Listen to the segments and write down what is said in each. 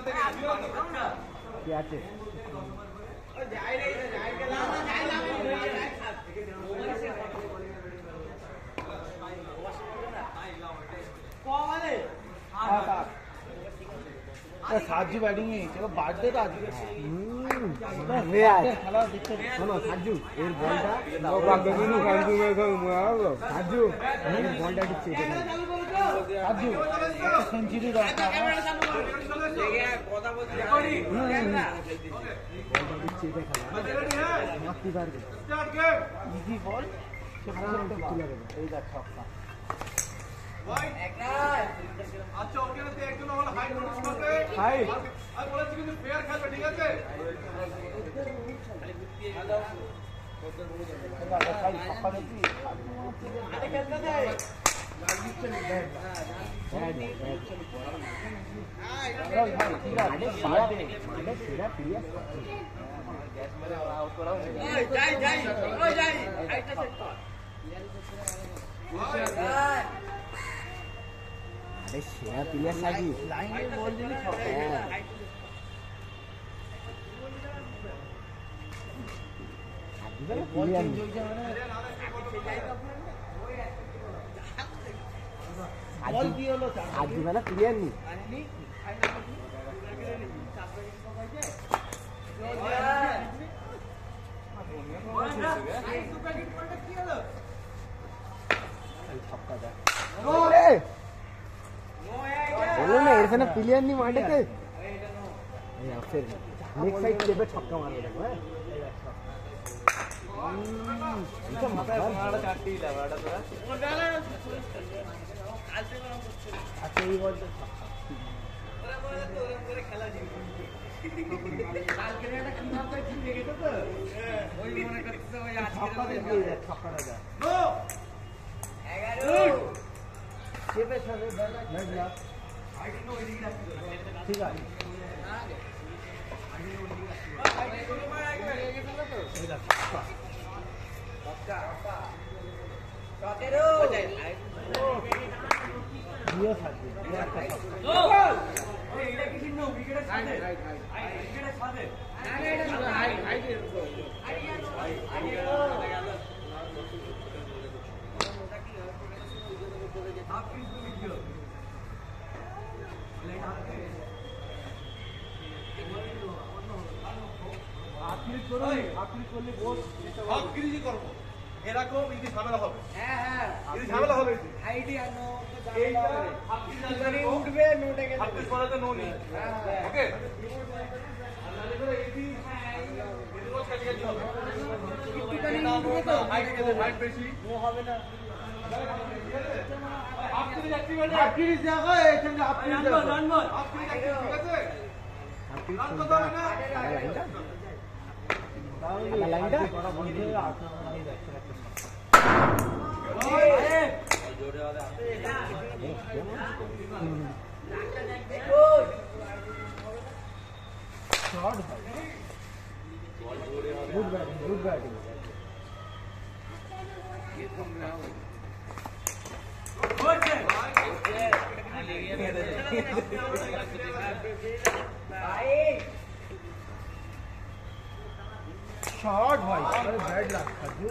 কি আছে साजू बैटिंग चलो बर्थडे तो आज খেলা দিচ্ছে শোনো সাজু এর বলটা সাজু এর বলটা দিচ্ছে সাজু সেঞ্চুরি দরকার কথা বলছি বলটা দিচ্ছে এটা খেলা মারতে পারবে ইজি বল সেখানে তুলে দেবে এই দেখ ছক্কা আচ্ছা ওকে না একজন হল হাই নোটিস করবে হাই আর বলেছি কিন্তু ফেয়ার খেলবে ঠিক আছে হ্যালো দাদা খাই ছক্কা দিছি আরে খেলতে দে अरे शेरा प्लेयर साजी लाइन में बोल दी आज वाला प्लेयर नहीं बोलो ना ऐसे ना प्लेयर नहीं मारे थे या फिर नेक्स्ट साइड पे छक्का मार देगा इतना मजा मारा काटी ला बड़ा थोड़ा अच्छा ये बॉल तो पूरा खेला जी लाल क्रिकेट खिलाफ तो जीत गए तो वही मने करते हो आज के छक्का लगा नो 11 के पे छवे बैठ जा ठीक है এরকম ইদি ঝামেলা হবে হ্যাঁ হ্যাঁ ইদি ঝামেলা হবে আইডিয়া নো ঝামেলা উঠবে নোটে গেলে আপনি পড়াতে নো নেই ওকে আলাদা করে ইদি ইদি রোজ কাটিয়ে দিতে হবে একটুখানি উঠবে তো হাইট বেশি নো হবে না আপনি অ্যাক্টিভেট আপনি জায়গা এখানে আপনি রান বল আপনি ঠিক আছে আপনি রান তো হবে না লাইনটা বড় বন্ধ হয়ে আসছে এই দেখতে ওই জোরে वाला দেখো শট বল জোরে वाला गुड बैटिंग ये तुम आओ गुड भाई शॉट भाई अरे बैड लग साजू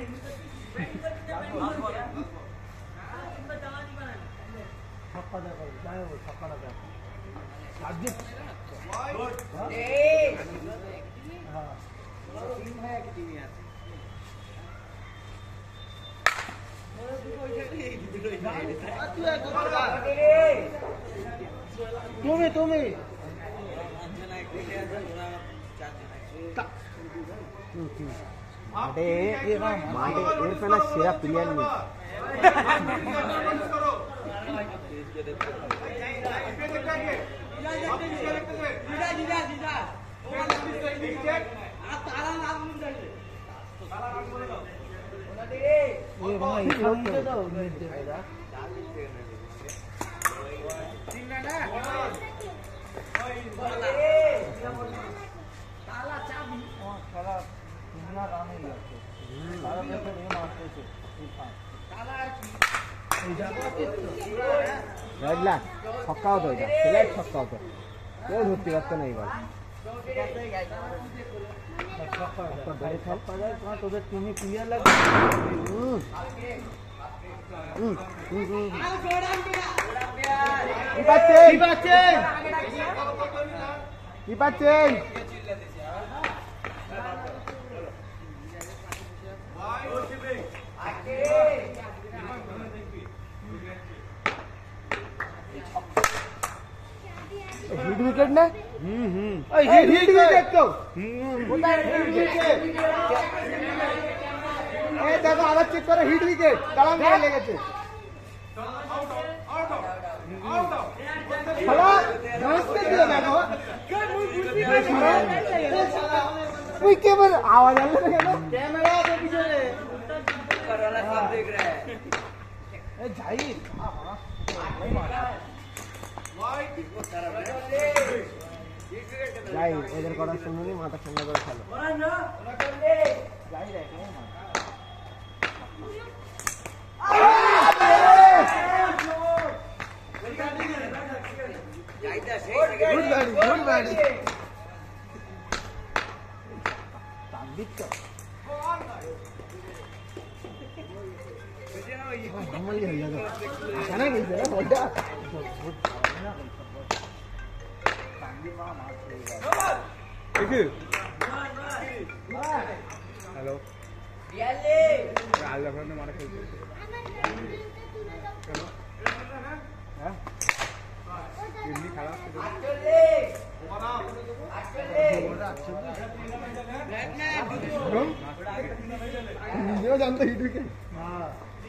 छक्का लगा जाए वो छक्का लगा साजू हां टीम है कि टीम है तुम्हें అంటే మాటే ఏర్పైన షేరా ప్లేయర్ ని ছক্কা হতো এটা ছক্কা হতো কেউ ধরতে পারতো না এবার। তোদের তুমি ক্লিয়ার লাগবে। কি পাচ্ছেন? हिट विकेट ना हिट विकेट तो देखो आवाज चेक करो हिट विकेट तलाम করে লেগেছে শালা ধরতে দিও না গো ওই কেবল आवाज आने लगा ना कैमरा के पीछे करवाना सब देख रहा है ए जाई नहीं मारा যাই এদের কথা শুনুনি মাথা ঠান্ডা করে খেলো যাই রে গুড ব্যাডি তাবিত हमली हो गया खाना नहीं दे बड़ा हेलो रियली ने मारा खेल हां दिल्ली खड़ा ये जानते हिट विकेट हां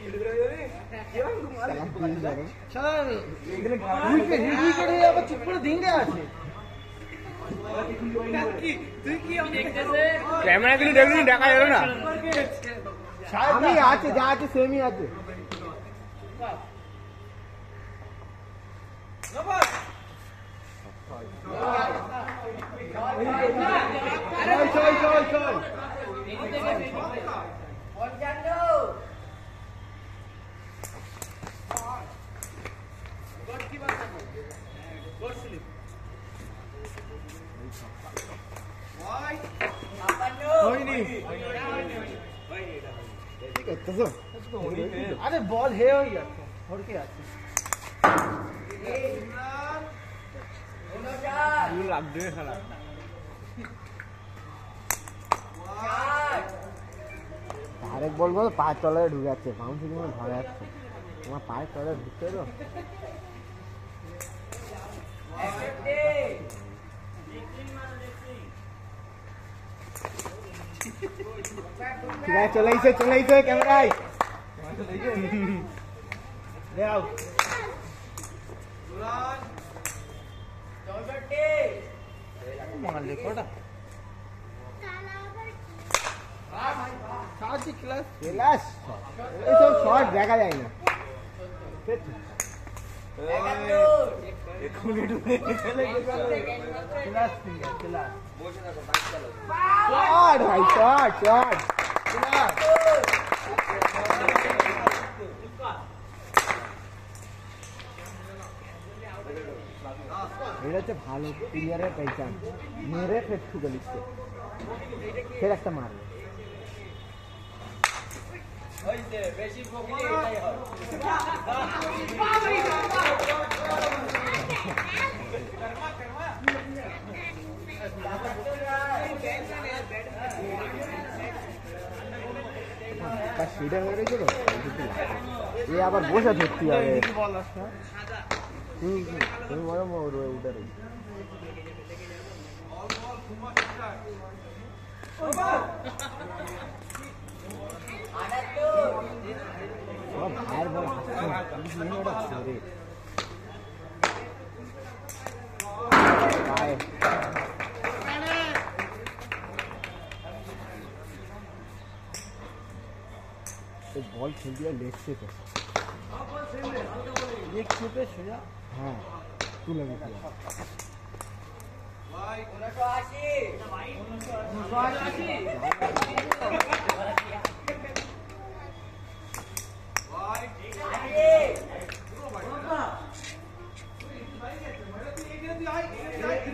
ক্যামেরা গুলো দেখুন দেখা যাবে না আমি আছে যা আছে সেমই আছে अरे बॉल है हो गया छोड़ के आते लाभ दे खेला আরেক বলবো পায়ের তলায় ঢুকে যাচ্ছে বাউন্সি গুলো ধরে যাচ্ছে তোমার পায়ের তলায় ঢুকতে তো ঠিক আছে চলে আইছে ক্যামেরায় ले आओ मार ले कोटा साजी क्लास क्लास ये सब शॉट देखा जाए ना एक मिनट में चले क्लास क्लास शॉट भाई शॉट क्लास এটা হচ্ছে ভালো প্লেয়ারের পহচান মেরে ফেটু গলিতে ফের একটা মারবে ওই যে বেশি বকলে এটাই হয় का सीधा হয়ে গেল এই আবার বসে ধরতে হবে কি বল আসছে তুমি বড় মোর উঠে রই ভাইয়ের বল আসছে ওটা ছেড়ে बॉल खेल दिया लेग से तो लेग से पे सोया हाँ तू लगे दिया भाई 1980 भाई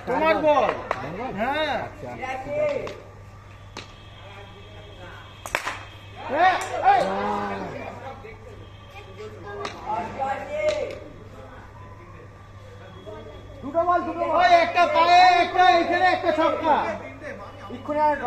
তোমার বল হ্যাঁ দুটো বল একটা পায়ে একটা এখানে একটা ছক্কা এক্ষুনি আর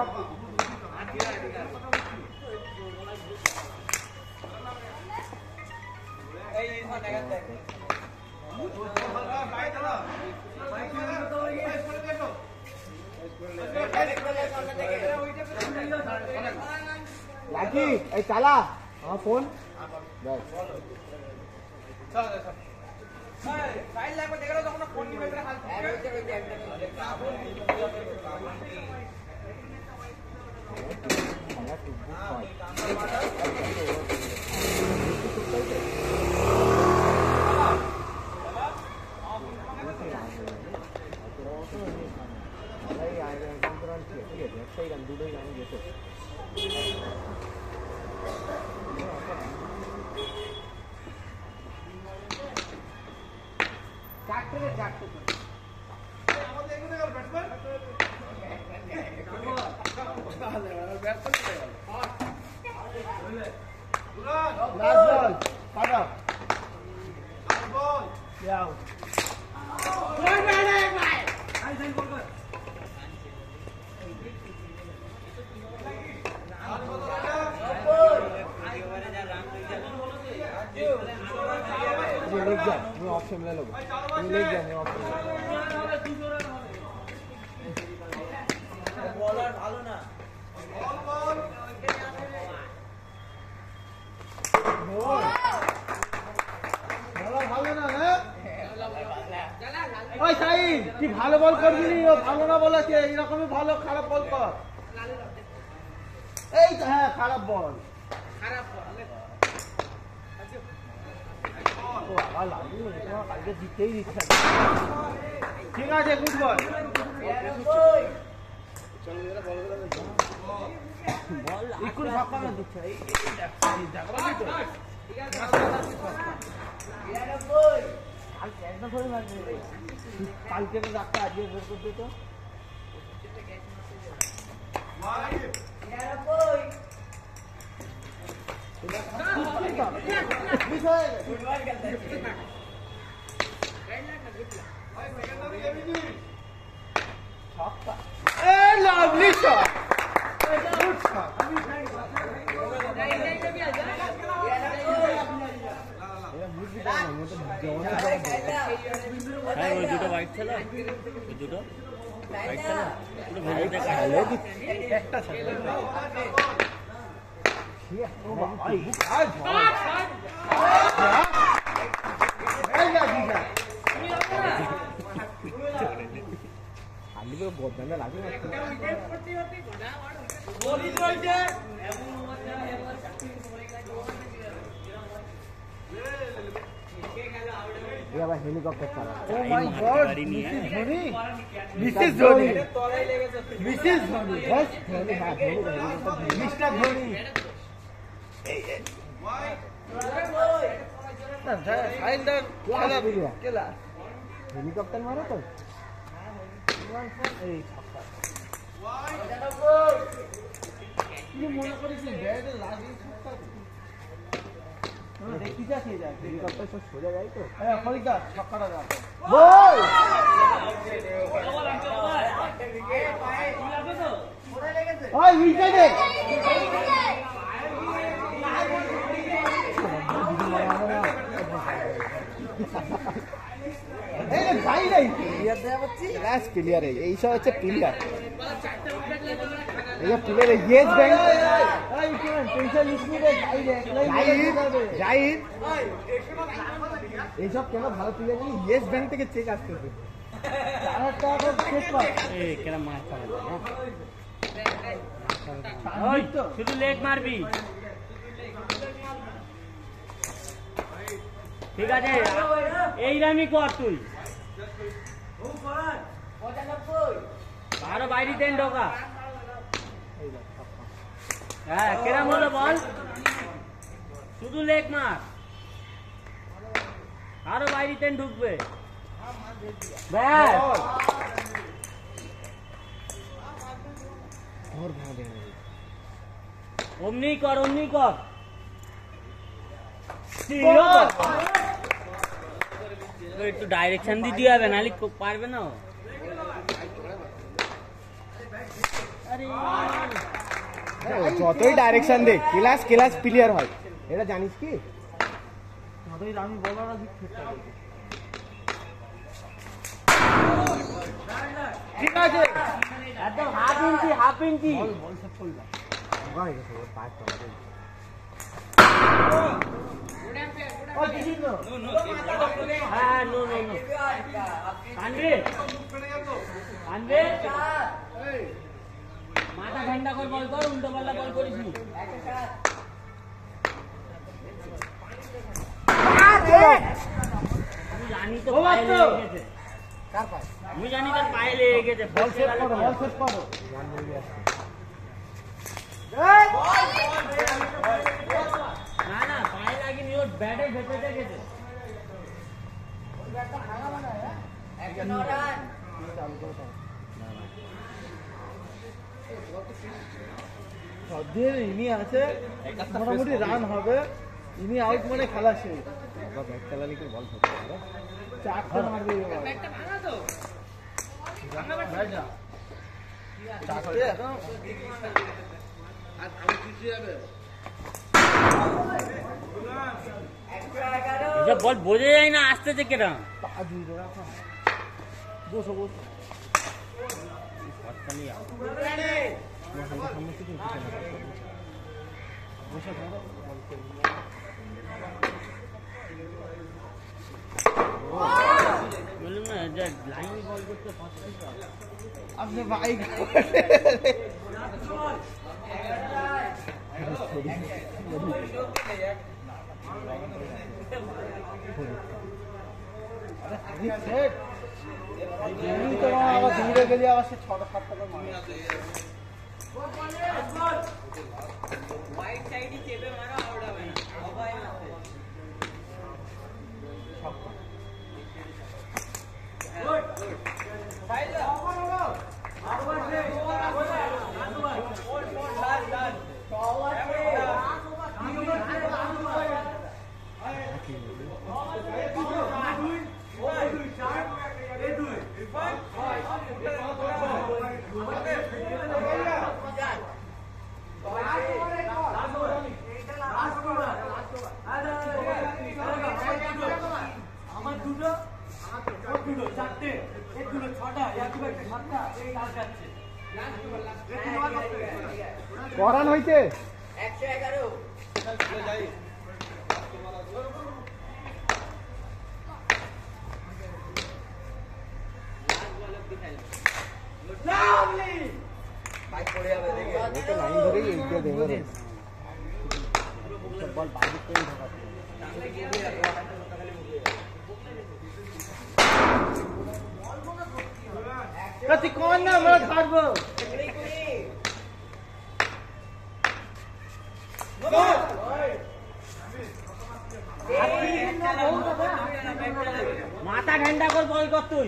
লাকি এই চালা আমার ফোন সাইড লাগবে দেখো যখন ফোন নিবে হাল ऑप्शन ले लो ले जाने ऑप्शन बॉलर ভালো না বল বল ভালো না হ্যাঁ ওই সাইদ কি ভালো বল করবি নি ও ভালো না বলেছে এরকমই ভালো খারাপ বল কর এই তো হ্যাঁ খারাপ বল কালকে জিততেই দিচ্ছে ঠিক আছে গুড বল একটু ফাঁকা না দিচ্ছে কালকে তো ডাক্তার আজকে বের করতে তো lovely shot. Good shot. দুটো হোয়াইট ছিল দুটো হোয়াইট ছিল পুরো ভেজে দেখা একটা ছিল বদনামে লাগে আবার হেলিকপ্টার চালা oh my god Mrs Dhoni Mrs Dhoni বাস ধোনি হ্যাঁ ধোনি মিস্টার ধোনি হেলিকপ্টার মারো তো এই মনে করিস হেলিকপ্টার সব সোজা যায় তো ছক্কাটা প্লেয়ার এইসব হচ্ছে প্লেয়ার ইয়েস ব্যাংক এইসব কেন ভালো প্লেয়ার ইয়েস ব্যাংক থেকে চেক আসতেছে শুধু লেগ মারবি ঠিক আছে এইরামি কর তুই আরো বাইরে দেন ঢোকা হ্যাঁ কেরাম হলো বল শুধু লেগ মার আরো বাইরে দেন ঢুকবে ব্যাস অমনি কর একটু ডাইরেকশন দিতে হবে, নাহলে পারবে না। যতই ডাইরেকশন দে ক্লাস ক্লিয়ার হয়, এটা জানিস কি? যতই আমি বলার আগে ঠিক আছে, একদম হাফ ইঞ্চি বল সব ফুল দাও। ওখানে গেছে ওর পাঁচ টাকা। হ্যাঁ, নো মাথা ঠান্ডা কর, বল কর, উল্টো পাল্টা বল করিস। আমি জানি তো পায়ে লেগে গেছে। আমি জানি তোর পায়ে লেগে গেছে। বল সেট করো। না পায়ে লাগেনি, ওর ব্যাটের ভেতরে গেছে। ইনি আছে, মোটামুটি রান হবে, ইনি আউট মানে খেলা শেষ। বল চারটে মারবে বল বোঝা যায় না, আসতেছে কেটা। বসো বললাম না যে লাইন বল করতে আপনি বাইক আবার দূরে গেলে আবার সে 6-7 টাকা মারে। হোয়াইট সাইডে চেপে মারো, আউট হবে না। সবাই মারছে। করান হয়েছে 111। লাইন ধরেই এগিয়ে দেবে বল বাইরে করে ঢোকাতে কত কোন না আমরা ছাড়বো মাথা ঠান্ডা কর, বল কর তুই।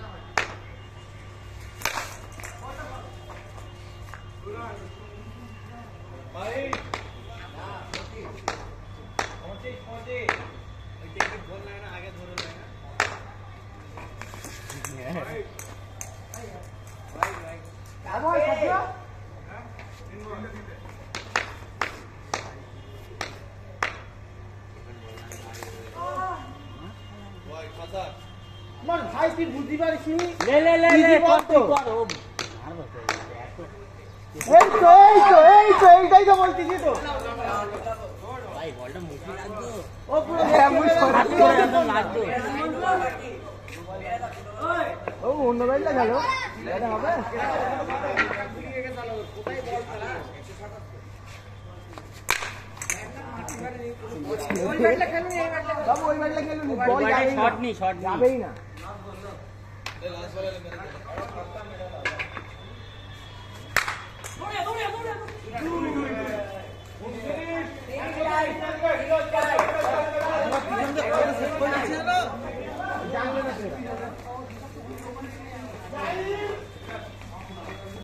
আমার ভাই তুই বুঝতে পারিস লে লে লে লে কর তুই কর। ও এইটাই তো বলতেছি তো ভাই বলটা মুখে লাগতো, ও পুরো হাত করে একদম লাগতো। ও অন্য বাইকটা গেল এটা হবে ওই বাইকটা খেলুন বল শট নি যাবেই না।